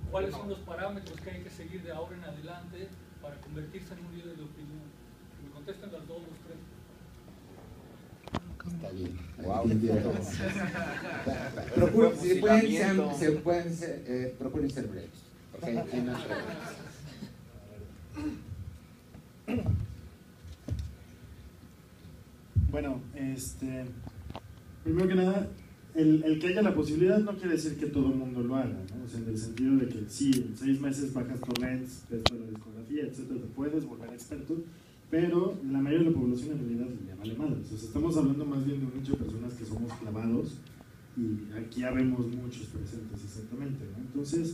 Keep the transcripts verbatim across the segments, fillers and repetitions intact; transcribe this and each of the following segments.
¿Cuáles son los parámetros que hay que seguir de ahora en adelante para convertirse en un líder de opinión? Que me contesten las dos, los tres. Está bien. Wow. Procure, si pueden, sean, se pueden ser, eh, procuren ser breves, porque hay, hay más preguntas. Bueno, este, primero que nada, el, el que haya la posibilidad no quiere decir que todo el mundo lo haga, ¿no? O sea, en el sentido de que sí, en seis meses bajas torrents, ves toda la discografía, etcétera, te puedes volver experto, pero la mayoría de la población en realidad le vale madre. O sea, estamos hablando más bien de un nicho de personas que somos clavados, y aquí ya vemos muchos presentes exactamente, ¿no? Entonces,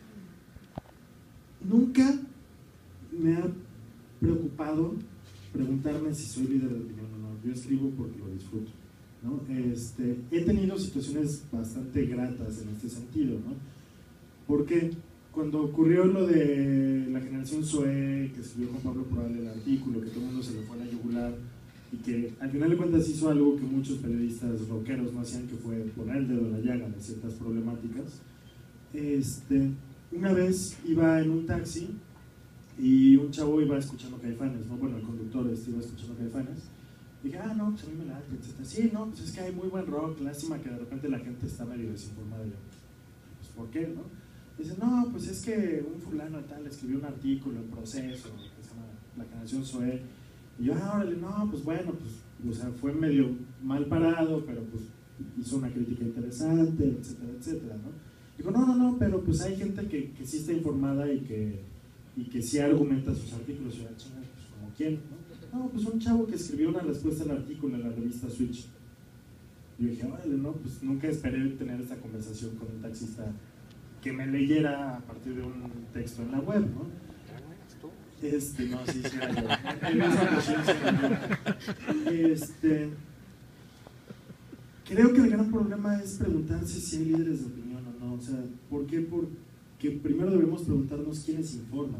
nunca me ha preocupado preguntarme si soy líder de opinión o no. Yo escribo porque lo disfruto, ¿no? Este, he tenido situaciones bastante gratas en este sentido, ¿no? Porque cuando ocurrió lo de la generación Zoé, que escribió Juan Pablo Proal el artículo, que todo el mundo se le fue a la yugular, y que al final de cuentas hizo algo que muchos periodistas rockeros no hacían, que fue poner el dedo en la llaga de ciertas problemáticas. Este, una vez iba en un taxi y un chavo iba escuchando Caifanes, ¿no? Bueno, el conductor este iba escuchando Caifanes. Dije, ah, no, pues a mí me late, etcétera. Sí, no, pues es que hay muy buen rock, lástima que de repente la gente está medio desinformada. Yo, pues, ¿por qué, no? Dice, no, pues es que un fulano tal escribió un artículo en Proceso, que se llama La Generación Zoé. Y yo, ah, órale, no, pues bueno, pues, o sea, fue medio mal parado, pero pues hizo una crítica interesante, etcétera, etcétera, ¿no? Dijo, no, no, no, pero pues hay gente que, que sí está informada y que, y que sí argumenta sus artículos. Y yo, pues como quién, ¿no? No, pues un chavo que escribió una respuesta al artículo en la revista Switch. Y yo dije, órale, no, pues nunca esperé tener esta conversación con un taxista que me leyera a partir de un texto en la web, ¿no? Este, no, sí, sí, era yo. En esa ocasión sí era yo. Este, creo que el gran problema es preguntarse si hay líderes de opinión o no. O sea, ¿por qué? Porque primero debemos preguntarnos quiénes informan.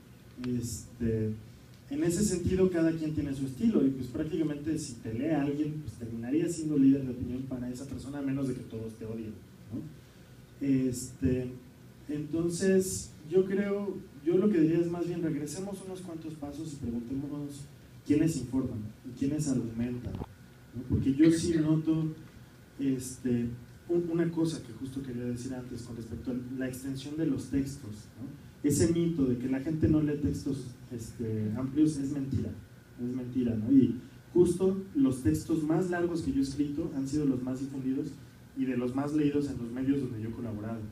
Este, en ese sentido, cada quien tiene su estilo, y pues prácticamente si te lee a alguien, pues terminaría siendo líder de opinión para esa persona, a menos de que todos te odien, ¿no? Este, entonces, yo creo, yo lo que diría es más bien regresemos unos cuantos pasos y preguntémonos quiénes informan y quiénes argumentan, ¿no? Porque yo sí noto este, un, una cosa que justo quería decir antes con respecto a la extensión de los textos, ¿no? Ese mito de que la gente no lee textos este, amplios es mentira, es mentira, ¿no? Y justo los textos más largos que yo he escrito han sido los más difundidos y de los más leídos en los medios donde yo he colaborado.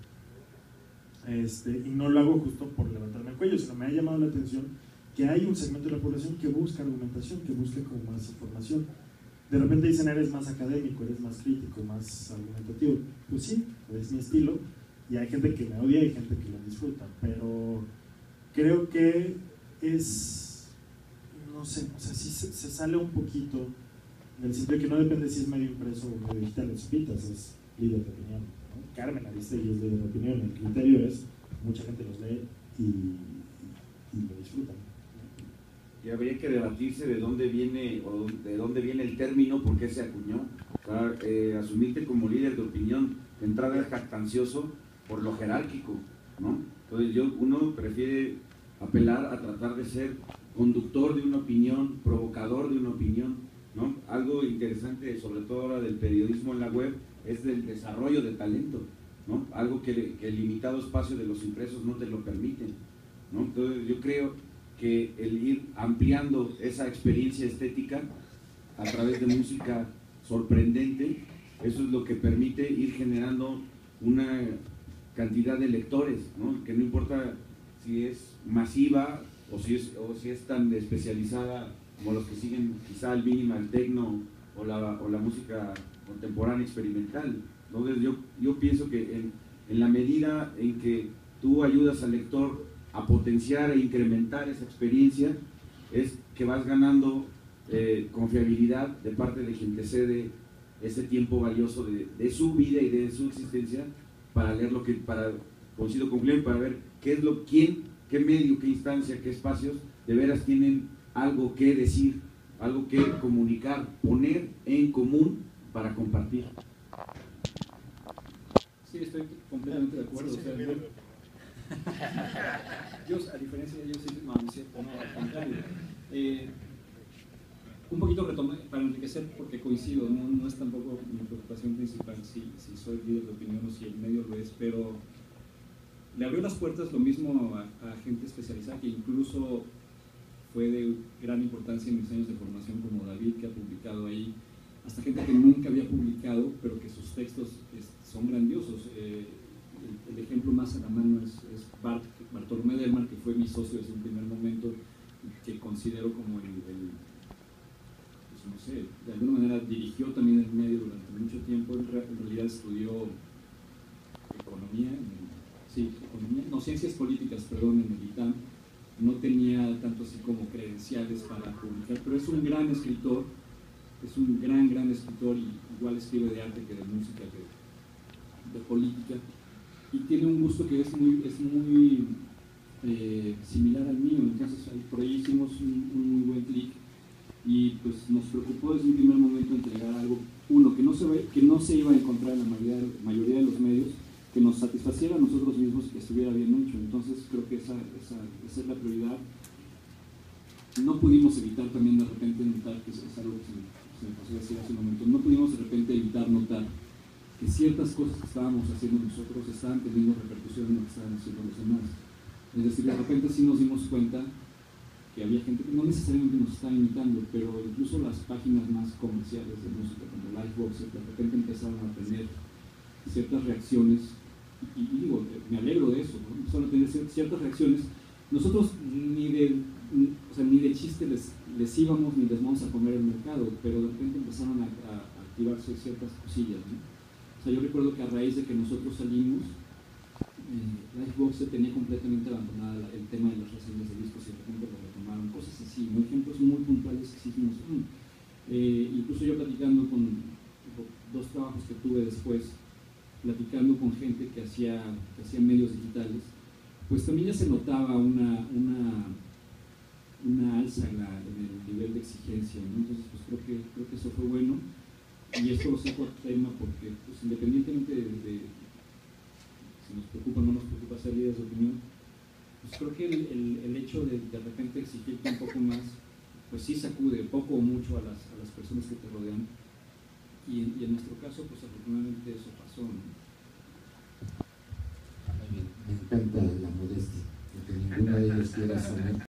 Este, y no lo hago justo por levantarme el cuello, sino me ha llamado la atención que hay un segmento de la población que busca argumentación, que busca como más información. De repente dicen, eres más académico, eres más crítico, más argumentativo. Pues sí, es mi estilo, y hay gente que me odia y hay gente que lo disfruta, pero creo que es, no sé, o sea, sí se, se sale un poquito del simple que no depende si es medio impreso o medio digital. En Sopitas es líder de opinión, ¿no? Carmen Aristegui es líder de opinión. El criterio es, mucha gente los lee y, y, y lo disfrutan. Y habría que debatirse de dónde viene o de dónde viene el término, por qué se acuñó. O sea, eh, asumirte como líder de opinión, de entrada es jactancioso por lo jerárquico, ¿no? Entonces yo, uno prefiere apelar a tratar de ser conductor de una opinión, provocador de una opinión, ¿no? Algo interesante, sobre todo ahora del periodismo en la web, es del desarrollo de talento, ¿no? Algo que, que el limitado espacio de los impresos no te lo permiten, ¿no? Entonces yo creo que el ir ampliando esa experiencia estética a través de música sorprendente, eso es lo que permite ir generando una cantidad de lectores, ¿no? Que no importa si es masiva o si es, o si es tan especializada como los que siguen quizá el minimal techno o la, o la música contemporánea experimental. Entonces yo, yo pienso que en, en la medida en que tú ayudas al lector a potenciar e incrementar esa experiencia, es que vas ganando eh, confiabilidad de parte de quien te cede ese tiempo valioso de, de su vida y de su existencia para leer lo que, para, coincido con Clemente, para ver qué es lo, quién, qué medio, qué instancia, qué espacios de veras tienen algo que decir, algo que comunicar, poner en común para compartir. Sí, estoy completamente de acuerdo. O sea, yo, Yo, a diferencia de ellos, sí, no, no es cierto, no, al contrario. Eh, un poquito retomar, para enriquecer, porque coincido, no, no es tampoco mi preocupación principal si, si soy líder de opinión o si el medio lo es, pero le abrió las puertas lo mismo a, a gente especializada que incluso fue de gran importancia en mis años de formación, como David, que ha publicado ahí, hasta gente que nunca había publicado, pero que sus textos es, son grandiosos. Eh, el, el ejemplo más a la mano es, es Bart, Bartolomé Delmar, que fue mi socio desde un primer momento, que considero como el, el pues no sé, de alguna manera dirigió también el medio durante mucho tiempo. En, re, en realidad estudió economía, en, sí, economía, no, ciencias políticas, perdón, en el ITAM. No tenía tanto así como credenciales para publicar, pero es un gran escritor, es un gran, gran escritor, y igual escribe de arte que de música, de, de política, y tiene un gusto que es muy, es muy eh, similar al mío. Entonces por ahí hicimos un, un muy buen clic, y pues nos preocupó desde un primer momento entregar algo, uno, que no se, ve, que no se iba a encontrar en la mayoría, mayoría de los medios, que nos satisfaciera a nosotros mismos y que estuviera bien hecho. Entonces creo que esa, esa, esa es la prioridad. No pudimos evitar también de repente notar, que es algo que se me, se me pasó a decir hace un momento, no pudimos de repente evitar notar que ciertas cosas que estábamos haciendo nosotros estaban teniendo repercusión en lo que estaban haciendo los demás. Es decir, de repente sí nos dimos cuenta que había gente que no necesariamente nos estaba imitando, pero incluso las páginas más comerciales de música, como Lifebox, de repente empezaron a tener ciertas reacciones, y, y digo, me alegro de eso, ¿no? Empezaron a tener ciertas reacciones. Nosotros ni de, o sea, ni de chiste les, les íbamos ni les vamos a comer el mercado, pero de repente empezaron a, a, a activarse ciertas cosillas, ¿no? O sea, yo recuerdo que a raíz de que nosotros salimos, eh, Lifebox se tenía completamente abandonada el tema de las reseñas de discos, y de repente lo retomaron, cosas así, ¿no? Ejemplos muy puntuales que hicimos. Mm. Eh, incluso yo platicando con dos trabajos que tuve después, platicando con gente que hacía, que hacía medios digitales, pues también ya se notaba una, una, una alza en, la, en el nivel de exigencia, ¿no? Entonces pues creo que, creo que eso fue bueno, y esto lo saco a tema porque pues, independientemente de, de si nos preocupa o no nos preocupa ser líderes de opinión, pues creo que el, el, el hecho de de repente exigirte un poco más, pues sí sacude poco o mucho a las, a las personas que te rodean. Y en, y en nuestro caso, pues afortunadamente eso pasó, ¿no? Muy bien, me encanta la modestia, porque ninguno de ellos quiera sonar